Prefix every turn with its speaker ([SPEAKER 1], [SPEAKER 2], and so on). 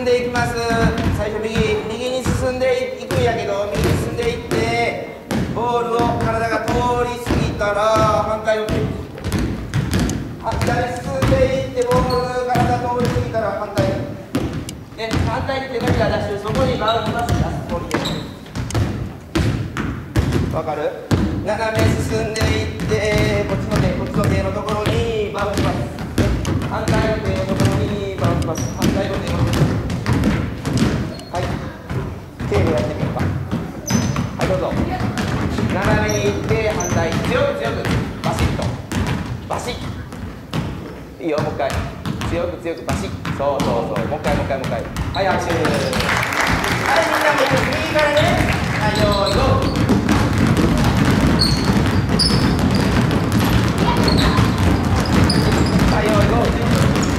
[SPEAKER 1] んでいきます。最初右に進んでいくんやけど、右に進んでいってボールを体が通り過ぎたら反対を左に進んでいってボール体通り過ぎたら反対で、反対に手のひら出してそこにバウンドパス出すつもりです。わかる？斜め進んでいってこっちの手のところにバウンドパス、反対の手のところにバウンドパス、反対の手のところに、はい、手でやってみようか。はい、どうぞ。斜めに行って反対、強くバシッとバシッ、いいよ、もう一回強くバシッ、そう、もう一回、はい、拍手。はい、みんなも右からね、はい、よーい、ゴー。はい、よーい、ゴー。